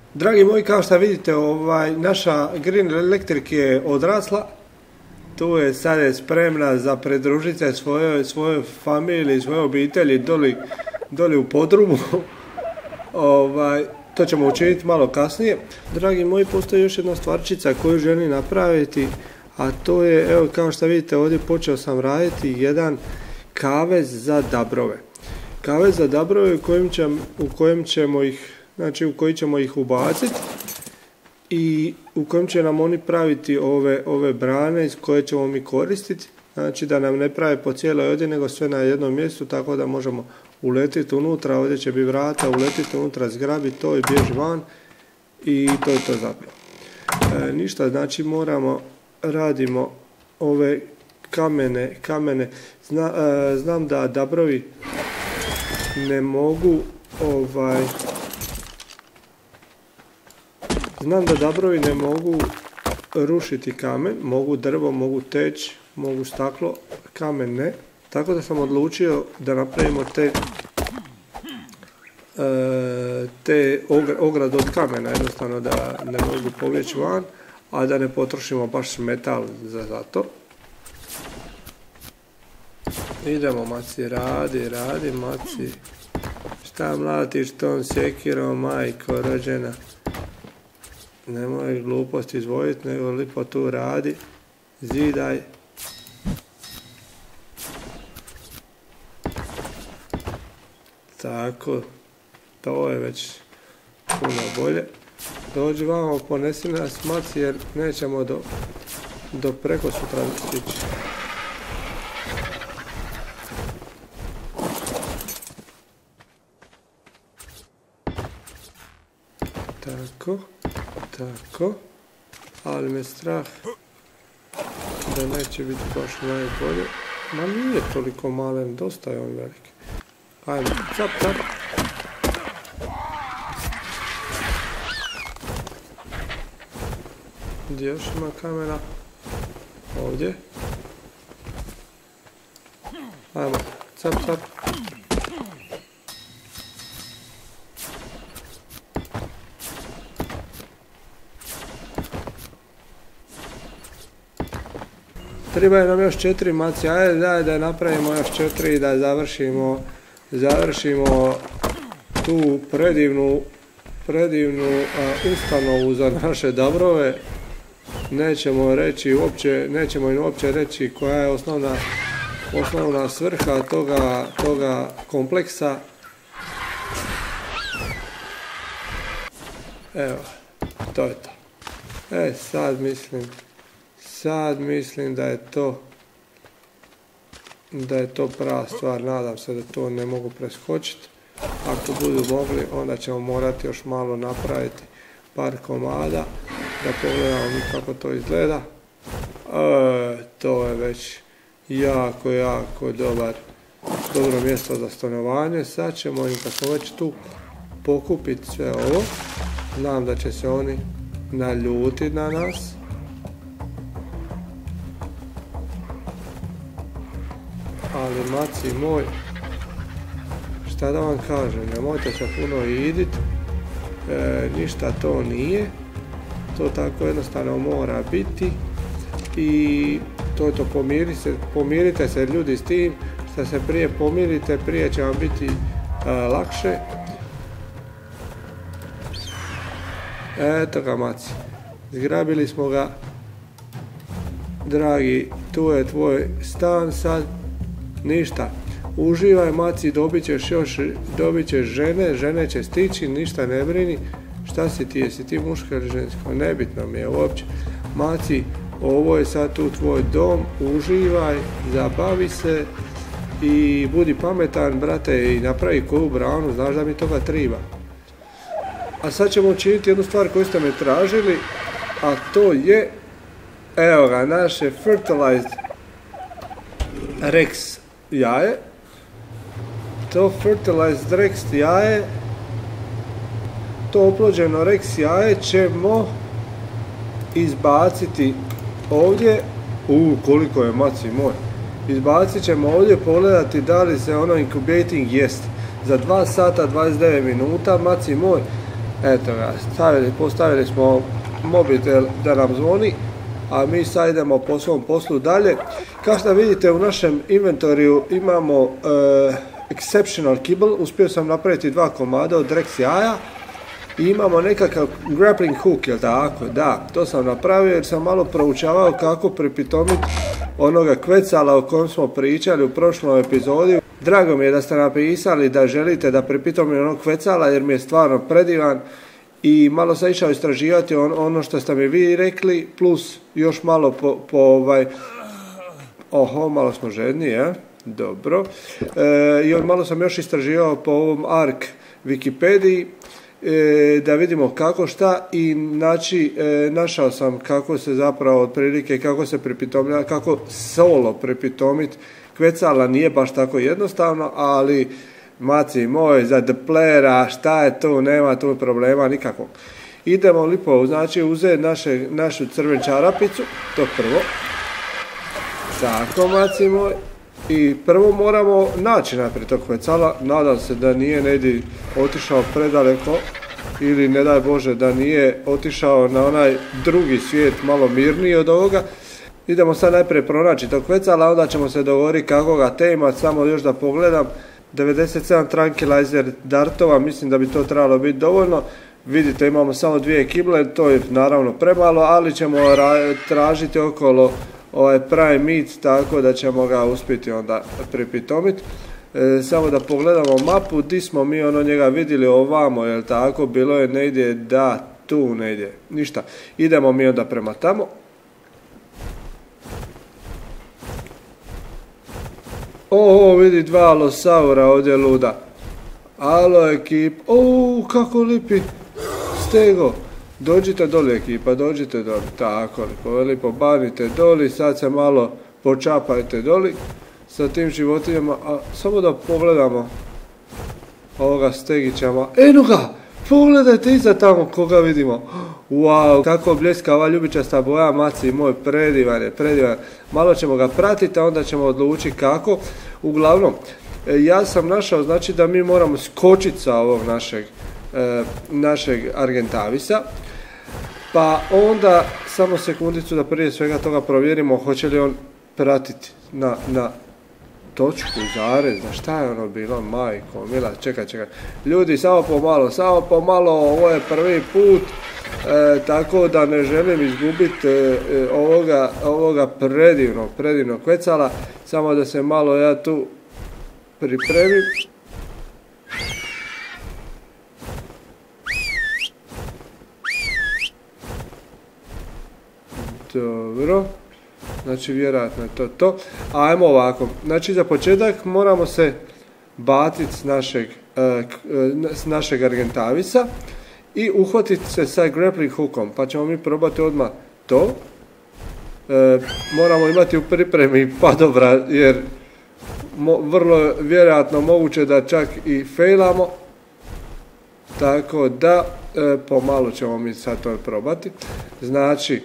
Dragi moji, kao što vidite, naša Green Electric je odrasla. Tu je sad spremna za pridružiti se svojoj familiji, svojoj obitelji doli u podrumu. To ćemo učiniti malo kasnije. Dragi moji, postoji još jedna stvarčica koju želim napraviti, a to je, evo kao što vidite ovdje, počeo sam raditi jedan kavez za dabrove. Kavez za dabrove u koji ćemo ih ubaciti i u kojem će nam oni praviti ove brane iz koje ćemo mi koristiti. Znači da nam ne prave po cijeloj ovdje, nego sve na jednom mjestu, tako da možemo uletiti unutra, ovdje će biti vrata, uletiti unutra, zgrabiti to i bježi van i to je to zapravo. Ništa, znači radimo ove kamene. Znam da dabrovi ne mogu rušiti kamen, mogu drvo, mogu teć, mogu staklo, kamen ne. Tako da sam odlučio da napravimo te ograde od kamena, jednostavno da ne mogu povjeći van, a da ne potrošimo baš metal za to. Idemo, maci, radi maci. Šta mlatiš tom sjekirom, majko rođena? Nemoj glupost izvojiti, nego lipo tu radi. Zidaj. Tako, to je već puno bolje. Dođi vamo, ponesi nas maci, jer nećemo do preko sutra stići. Tako, ali me strah da neće biti baš najbolje. Ma nije toliko malen, dosta je on veliki. Ajmo, cap. Gdje još ima kamera? Ovdje. Ajmo, cap. Treba nam još 4 maci, ajde da napravimo još 4 i da završimo tu predivnu ustanovu za naše dabrove. Nećemo im uopće reći koja je osnovna svrha toga kompleksa. Evo, to je to. Sad mislim da je to prava stvar. Nadam se da to ne mogu preskočiti. Ako budu mogli, onda ćemo morati još malo napraviti par komada da pogledamo mi kako to izgleda. To je već jako dobro mjesto za stanovanje. Sad ćemo im, kad smo već tu, pokupiti sve ovo. Znam da će se oni naljutiti na nas. Ali maci moj, šta da vam kažem, nemojte se puno idit, ništa to nije, to tako jednostavno mora biti i to je to, pomirite se ljudi s tim, što se prije pomirite, prije će vam biti lakše. Eto ga maci, zgrabili smo ga, dragi, tu je tvoj stan sad. Ništa, uživaj maci, dobit ćeš žene će stići, ništa ne brini. Šta si ti, jesi ti muško ili žensko, nebitno mi je uopće. Maci, ovo je sad tu tvoj dom, uživaj, zabavi se i budi pametan, brate, i napravi koju branu, znaš da mi toga treba. A sad ćemo učiniti jednu stvar koju ste me tražili, a to je, evo ga, naše Fertilized Rex jaje. To Fertilized Rex jaje, to oplođeno Rex jaje ćemo izbaciti ovdje. Koliko je maci moj. Izbacit ćemo ovdje, pogledati da li se ono incubating jest. Za 2 sata 29 minuta, maci moj. Eto ga, postavili smo mobitel da nam zvoni, a mi sad idemo po svom poslu dalje. Kao što vidite u našem inventoriju imamo exceptional kibble, uspio sam napraviti 2 komada od Rex jaja i imamo nekakav grappling hook, jel tako? Da, to sam napravio jer sam malo proučavao kako pripitomiti onoga kvecala o kojem smo pričali u prošlom epizodi. Drago mi je da ste napisali da želite da pripitomim onog kvecala jer mi je stvarno predivan i malo sam išao istraživati ono što ste mi vi rekli, plus još malo malo smo žedni, je? Dobro. I malo sam još istraživao po ovom ARK Wikipediji da vidimo kako šta i našao sam kako se zapravo otprilike, kako se pripitomlja, kako solo pripitomit kvecala nije baš tako jednostavno, ali maci moj, za deplera, šta je tu, nema tu problema nikakvog. Idemo lipo, znači uzeti našu crven čarapicu, to prvo. Tako, maci moj. I prvo moramo naći naprijed tog kvecala, nadam se da nije negdje otišao predaleko ili ne daj Bože da nije otišao na onaj drugi svijet malo mirniji od ovoga. Idemo sad najprije pronaći tog kvecala, onda ćemo se dogovoriti kako ga tema, samo još da pogledam. 97 tranquilizer dartova, mislim da bi to trebalo biti dovoljno. Vidite, imamo samo 2 kible, to je naravno premalo, ali ćemo tražiti okolo prime meat, tako da ćemo ga uspjeti onda pripitomiti. Samo da pogledamo mapu, di smo mi njega vidjeli ovamo, jel tako, bilo je negdje, da, tu negdje, ništa. Idemo mi onda prema tamo. Vidi 2 alosaura ovdje luda. Alo ekip, kako lipi stego. Dođite doli ekipa, dođite doli, tako lipo banite doli, sad se malo počapajte doli sa tim životinjama, a samo da pogledamo ovoga stegićama. Eno ga, pogledajte iza tamo koga vidimo. Wow, kako bljeskava ljubičasta boja, maci moj, predivan je, predivan. Malo ćemo ga pratiti, a onda ćemo odlučiti kako. Uglavnom, ja sam našao, znači da mi moramo skočiti sa ovog našeg Argentavisa, pa onda samo sekundicu da prije svega toga provjerimo hoće li on pratiti na točku, zarez, šta je ono bilo, majko, mila, čekaj. Ljudi, samo pomalo, ovo je prvi put, tako da ne želim izgubiti ovoga predivnog kvecala, samo da se malo ja tu pripremim. Dobro, znači vjerojatno je to. Ajmo ovako, znači za početak moramo se baciti s našeg Argentavisa i uhvatiti se sa grappling hookom, pa ćemo mi probati odmah to. Moramo imati u pripremi padobra jer vrlo vjerojatno moguće da čak i failamo, tako da pomalo ćemo mi sad to probati. Znači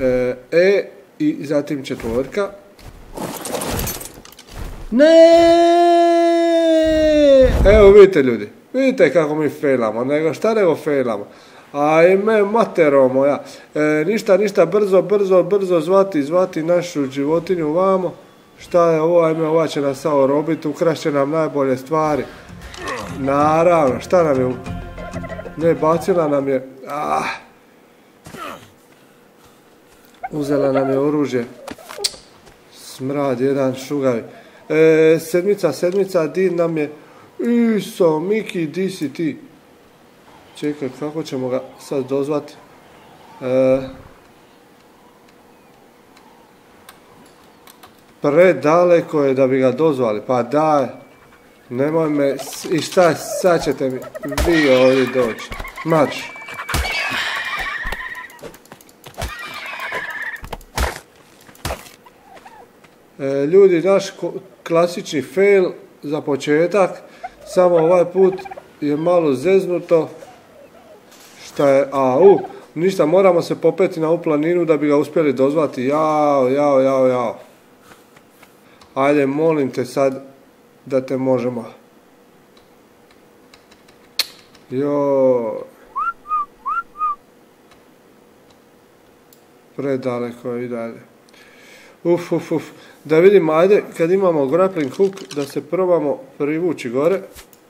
i zatim 4. Ne! Evo vidite ljudi, vidite kako mi failamo, nego failamo. Ajme matero moja, ništa, brzo zvati našu životinju vamo. Šta je ovo, ajme, ova će nas samo robiti, ukrašće nam najbolje stvari. Naravno, šta nam je, ne, bacila nam je, uzela nam je oružje, smrad jedan šugavi. Sedmica, di nam je, Iso, Miki, di si ti? Čekaj, kako ćemo ga sad dozvati? Predaleko je da bi ga dozvali, pa daj, nemoj me, i šta, sad ćete mi vi ovdje doći, marš. Ljudi, naš klasični fail za početak, samo ovaj put je malo zeznuto, šta je, ništa, moramo se popeti na ovu planinu da bi ga uspjeli dozvati, jao. Ajde, molim te sad da te možemo. Predaleko i dalje. Uf. Da vidimo, ajde, kad imamo grappling hook, da se probamo privući gore.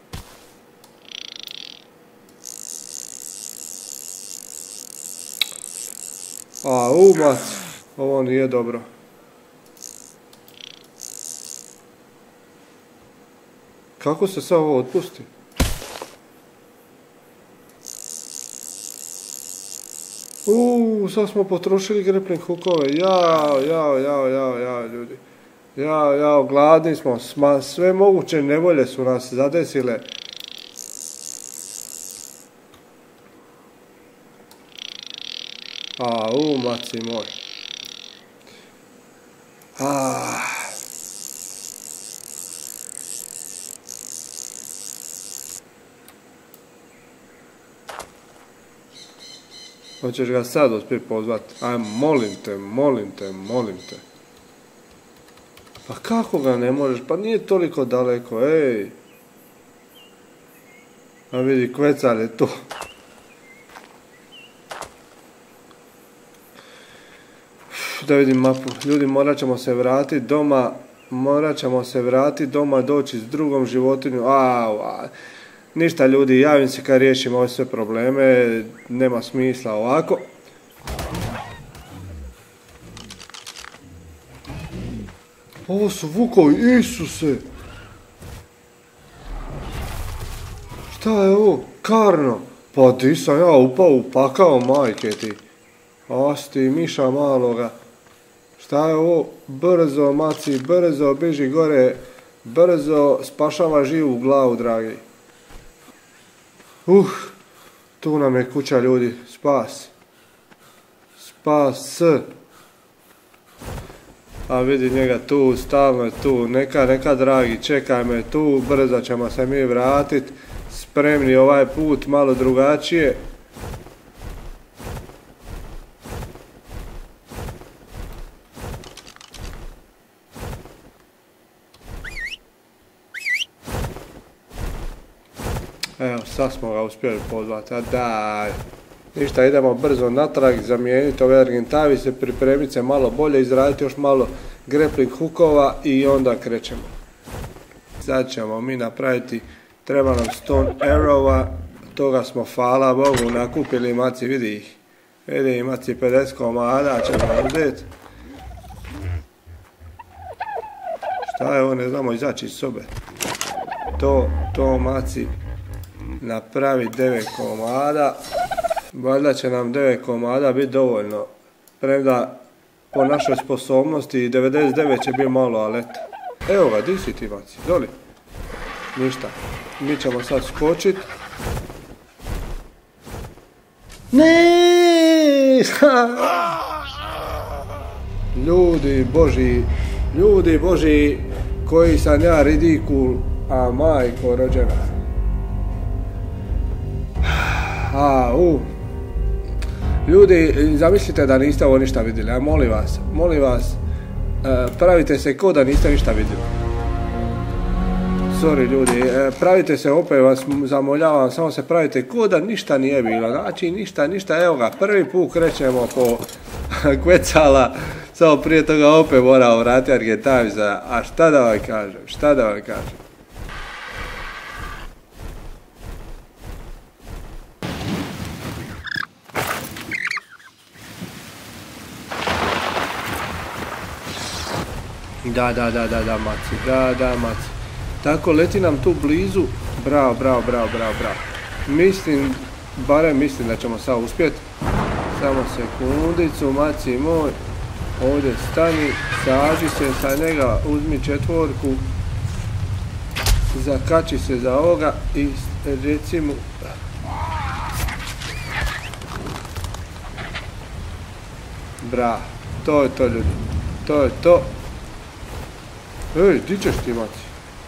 Mac, ovo nije dobro. Kako se sad ovo otpusti? Sad smo potrošili grappling hookove. Ljudi. Gladni smo. Sve moguće nevolje su nas zadesile. Maci moj. Hoćeš ga sad uspjeti pozvati? Ajmo, molim te. Pa kako ga ne možeš? Pa nije toliko daleko, ej. A vidi, kvecar je tu. Da vidim mapu. Ljudi, morat ćemo se vratiti doma, doći s drugom životinjom. Ništa ljudi, javim se kad riješim ove sve probleme, nema smisla ovako. Ovo su vukovi, Isuse! Šta je ovo? Karno! Pa di sam ja upao u pakao, majke ti. Asti, miša maloga. Šta je ovo? Brzo, maci, brzo, biži gore. Brzo, spašava živu glavu, dragi. Tu nam je kuća, ljudi. Spas. A vidi njega tu, stalno je tu. Neka, dragi, čekaj me tu. Brzo ćemo se mi vratit. Spremni ovaj put, malo drugačije. Evo, sad smo ga uspjeli pozvati, a daj. Ništa, idemo brzo natrag, zamijeniti ove argentavice, pripremiti se malo bolje, izraditi još malo grappling hookova i onda krećemo. Sad ćemo mi napraviti, treba nam stone arrowa, toga smo, hvala Bogu, nakupili, maci, vidi ih. Vidi, maci, 50 komada ćemo uzeti. Šta je ovo, ne znamo izaći iz sobe. To maci. Napravi 9 komada. Valjda će nam 9 komada biti dovoljno. Premda po našoj sposobnosti 99 će biti malo, ali eto. Evo ga, di si ti, maci? Doli. Ništa. Mi ćemo sad skočit. Ne! Ljudi boži, koji sam ja ridikul, a majko rođena. Ljudi, zamislite da niste ovo ništa vidjeli, a molim vas, pravite se ko da niste ništa vidjeli. Sorry ljudi, pravite se, opet vas zamoljavam, samo se pravite ko da ništa nije bilo, znači ništa, evo ga, prvi put krećemo po kvecala, samo prije toga opet moramo vratiti argentavica, a šta da vam kažem. Da, maci. Tako, leti nam tu blizu. Bravo. Barem mislim da ćemo sad uspjeti. Samo sekundicu, maci moj. Ovdje stani, saži se sa njega, uzmi četvorku. Zakači se za ovoga i reci mu... Bravo, to je to ljudi. To je to. Ej, di ćeš ti, maci?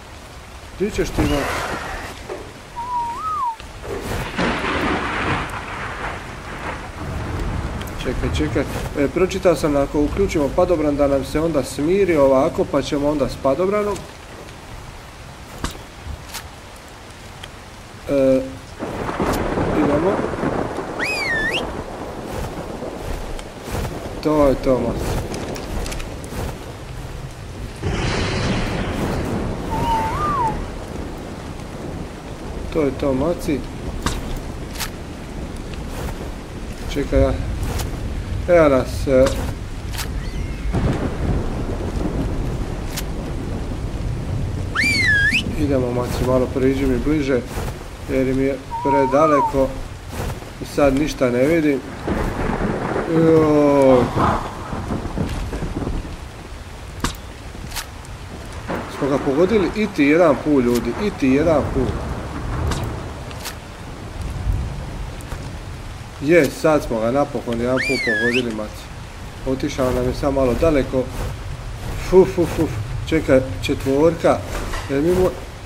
Čekaj. Pročitao sam, ako uključimo padobran da nam se onda smiri ovako, pa ćemo onda s padobranom. Idemo. To je to, maci. To je to, maci. Čekaj, evo nas. Idemo, maci, malo priđi mi bliže, jer mi je predaleko i sad ništa ne vidim. Joj. Smo ga pogodili iti jedan put, ljudi, iti jedan put. Je, sad smo ga napokon jedan put pogodili, maci. Otišao nam je sad malo daleko. Fuf. Čekaj, četvorka. Jer mi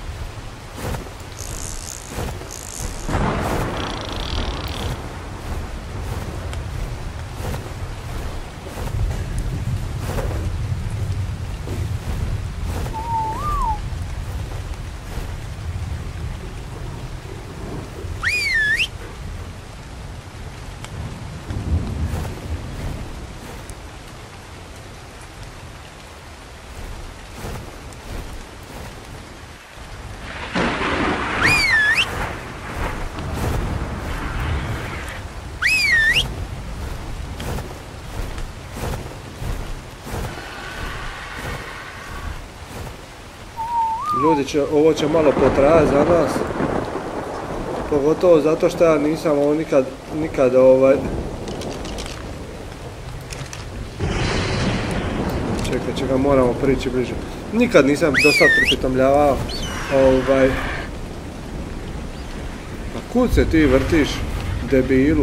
ljudi, ovo će malo potrajati za nas. Pogotovo zato što ja nisam ovo nikad Čekaj, moramo prići bliže. Nikad nisam do sad pripitomljavao. A kud se ti vrtiš, debilu?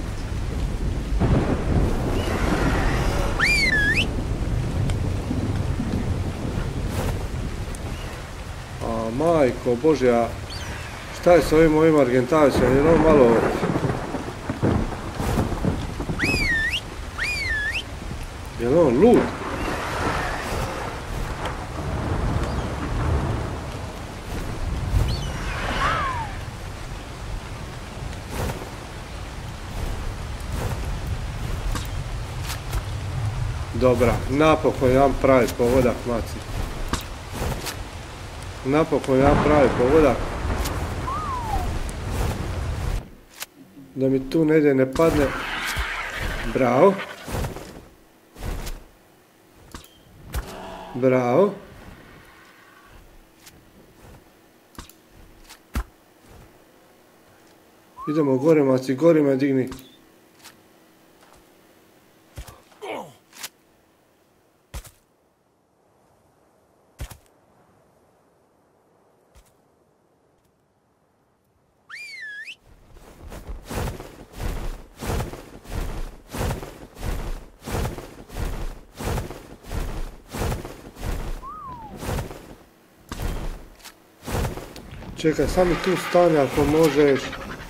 Majko Božja, šta je s ovim mojim Argentavicom, jer on malo... Je li on lud? Dobra, napokon jedan pravi pogodak, maci. Napokon jedan pravi pogodak. Da mi tu negdje ne padne. Bravo. Bravo. Idemo gore, maci, gore me digni. Čekaj, sam mi tu stani ako možeš.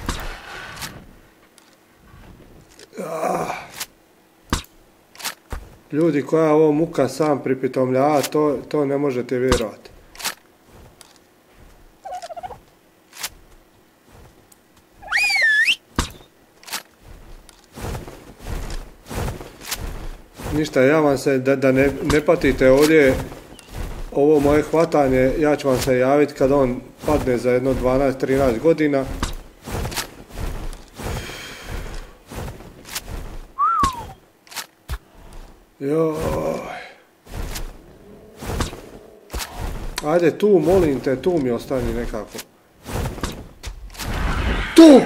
Ljudi, koja ovo muka sam pripitomlja, to ne možete vjerovati. Ništa, ja vam se, da ne patite ovdje, ovo moje hvatanje, ja ću vam se javiti kad on padne za jedno 12-13 godina. Joj. Ajde tu, molim te, tu mi ostani nekako. Tu!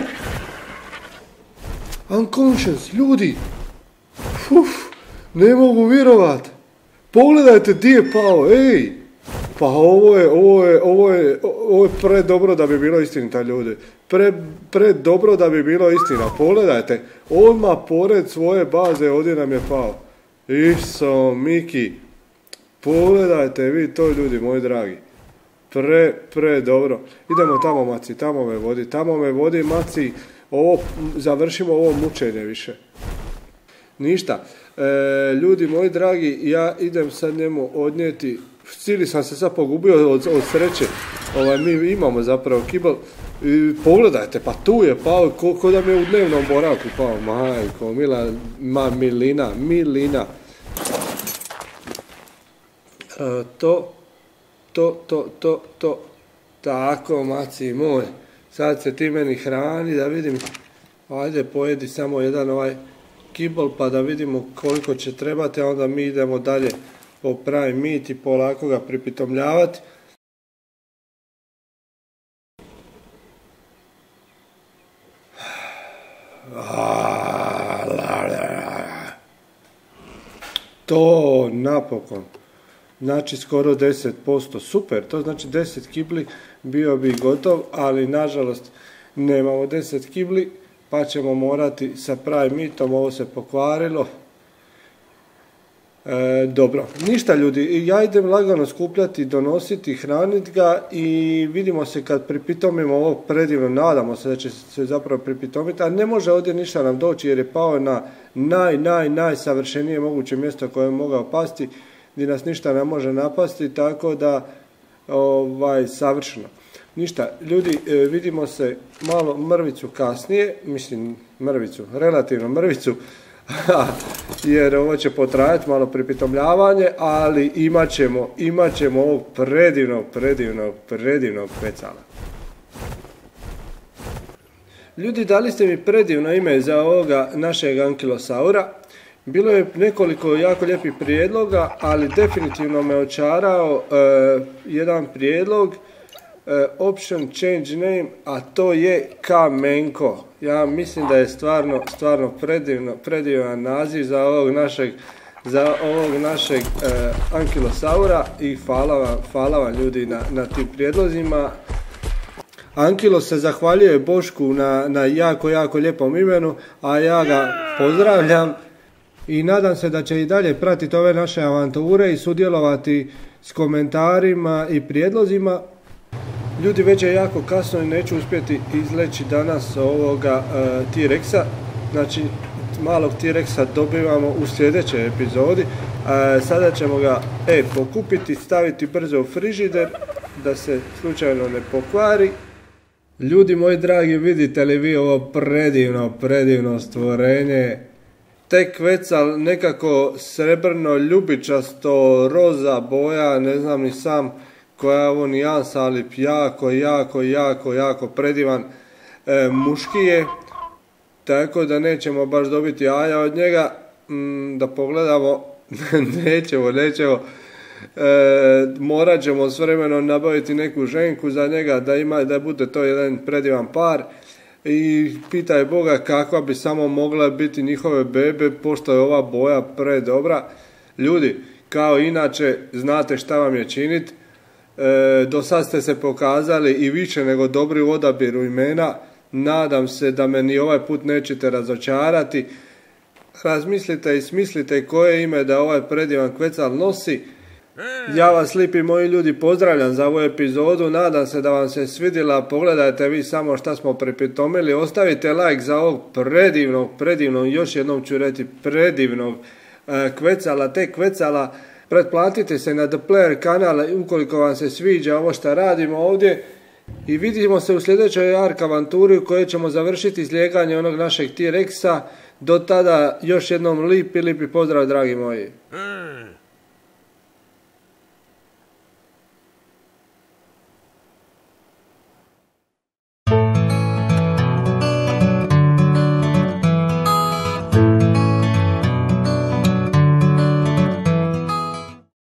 Unconscious, ljudi! Uf, ne mogu vjerovat! Pogledajte gdje je pao, ej! Pa ovo je predobro da bi bilo istinita, ljudi. Predobro da bi bilo istina. Pogledajte, odmah pored svoje baze ovdje nam je pao. Iso, Miki. Pogledajte vi to, ljudi moji dragi. Dobro. Idemo tamo, maci, tamo me vodi, maci. Završimo ovo mučenje više. Ništa. Ljudi moji dragi, ja idem sad njemu odnijeti. Cijeli sam se sad pogubio od sreće. mi imamo zapravo kibel. I pogledajte, pa tu je pao, ko da mi je u dnevnom boravku pao, majko, milina. To, tako, maci moj, sad se ti meni hrani, da vidim, ajde pojedi samo jedan ovaj kibel pa da vidimo koliko će trebati, a onda mi idemo dalje po pravi mit i polako ga pripitomljavati. To napokon, znači skoro 10%, super, to znači 10 kibli bio bi gotov, ali nažalost nemamo 10 kibli, pa ćemo morati sa pravim mitom, ovo se pokvarilo. Dobro, ništa ljudi, ja idem lagano skupljati, donositi, hraniti ga i vidimo se kad pripitomimo ovo predivno, nadamo se da će se zapravo pripitomiti, a ne može ovdje ništa nam doći jer je pao na najsavršenije moguće mjesto koje je mogao pasti, gdje nas ništa ne može napasti, tako da savršeno. Ništa, ljudi, vidimo se malo mrvicu kasnije, mislim relativno mrvicu, jer ovo će potrajati malo pripitomljavanje, ali imat ćemo ovog predivnog pecala. Ljudi, dali ste mi predivno ime za ovoga našeg ankilosaura. Bilo je nekoliko jako lijepih prijedloga, ali definitivno me očarao jedan prijedlog, option change name, a to je Kamenko. Ja mislim da je stvarno predivan naziv za ovog našeg ankilosaura i hvala vam ljudi na tim prijedlozima. Ankilos se zahvaljuje Bošku na jako lijepom imenu, a ja ga pozdravljam i nadam se da će i dalje pratiti ove naše avanture i sudjelovati s komentarima i prijedlozima. Ljudi, već je jako kasno i neću uspjeti izleći danas ovoga T-Rexa, znači malog T-Rexa dobivamo u sljedećoj epizodi. Sada ćemo ga pokupiti, staviti brzo u frižider da se slučajno ne pokvari. Ljudi moji dragi, vidite li vi ovo predivno stvorenje? Tek kvecal, nekako srebrno, ljubičasto, roza boja, ne znam ni sam koja je ovo nijansa, ali jako predivan. Muški je, tako da nećemo baš dobiti jaja od njega, da pogledamo, nećemo. Morat ćemo s vremenom nabaviti neku ženku za njega da bude to jedan predivan par i pitaj Boga kakva bi samo mogla biti njihove bebe, pošto je ova boja predobra. Ljudi, kao inače, znate šta vam je činiti. Do sad ste se pokazali i više nego dobri u odabiru imena. Nadam se da me ni ovaj put nećete razočarati. Razmislite i smislite koje ime da ovaj predivan kvecal nosi. Ja vas lijepi moji ljudi pozdravljam za ovu epizodu, nadam se da vam se svidjela, pogledajte vi samo šta smo pripitomili, ostavite like za ovog predivnog, još jednom ću reći predivnog kvecala, te kvecala, pretplatite se na The Player kanal ukoliko vam se sviđa ovo što radimo ovdje i vidimo se u sljedećoj ARK avanturi u kojoj ćemo završiti izlijeganje onog našeg T-Rexa. Do tada još jednom lipi pozdrav dragi moji.